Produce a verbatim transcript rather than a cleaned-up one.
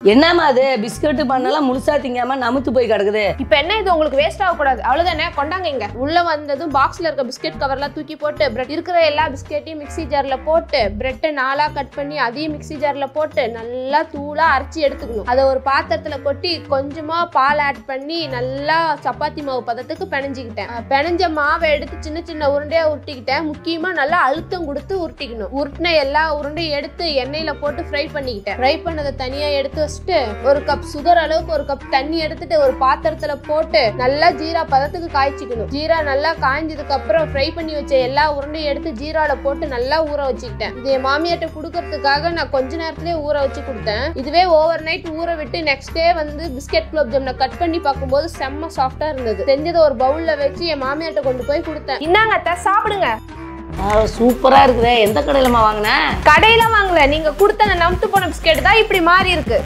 என்னமா அது பிஸ்கட் பண்ணலாம் முழுசா திங்காம நமுத்து போய் கிடக்குது. இப்போ என்ன இது உங்களுக்கு வேஸ்ட் ஆகக்கூடாது அவ்வளவுதானே. கொண்டாங்க இங்க. உள்ள வந்ததும் பாக்ஸ்ல இருக்க பிஸ்கெட் கவர்லாம் தூக்கி போட்டு பிரெட் இருக்கிற எல்லா பிஸ்கெட்டையும் மிக்ஸி ஜார்ல போட்டு பிரெட்டை நாலா கட் பண்ணி அதையும் மிக்ஸி ஜார்ல போட்டு நல்லா தூளா அரைச்சி எடுத்துக்கணும். அதை ஒரு பாத்திரத்துல கொட்டி கொஞ்சமா பால் ஆட் பண்ணி நல்லா சப்பாத்தி மாவு பதத்துக்கு பிணைஞ்சிக்கிட்டேன். பிணைஞ்ச மாவை எடுத்து சின்ன சின்ன உருண்டையா உருட்டிக்கிட்டேன். முக்கியமா நல்லா அழுத்தம் கொடுத்து உருட்டிக்கணும். உருட்டின எல்லா உருண்டையும் எடுத்து எண்ணெயில போட்டு ஃப்ரை பண்ணிக்கிட்டேன். ஃப்ரை பண்ணதை தனியா எடுத்து வச்சுட்டு ஒரு கப் சுகர் அளவுக்கு ஒரு கப் தண்ணி எடுத்துட்டு ஒரு பாத்திரத்துல போட்டு நல்லா ஜீரா பதத்துக்கு காய்ச்சிக்கணும். ஜீரா நல்லா காய்ஞ்சதுக்கு அப்புறம் ஃப்ரை பண்ணி வச்ச எல்லா உருண்டையும் எடுத்து ஜீரால போட்டு நல்லா ஊற வச்சுக்கிட்டேன். இது என் மாமியார்ட்ட கொடுக்கறதுக்காக நான் கொஞ்ச நேரத்திலேயே ஊற வச்சு கொடுத்தேன். இதுவே ஓவர் நைட் ஊற விட்டு நெக்ஸ்ட் டே வந்து பிஸ்கெட் குலோப் ஜாமுனை கட் பண்ணி பார்க்கும்போது செம்ம சாஃப்டா இருந்தது. செஞ்சதை ஒரு பவுல்ல வச்சு என் மாமியார்ட்ட கொண்டு போய் கொடுத்தேன். இன்னாங்க அத்தை சாப்பிடுங்க. சூப்பரா இருக்குதே. எந்த கடையிலமா வாங்கின? கடையில வாங்கல, நீங்க கொடுத்த நமுத்து போன பிஸ்கெட் தான் இப்படி மாறி இருக்கு.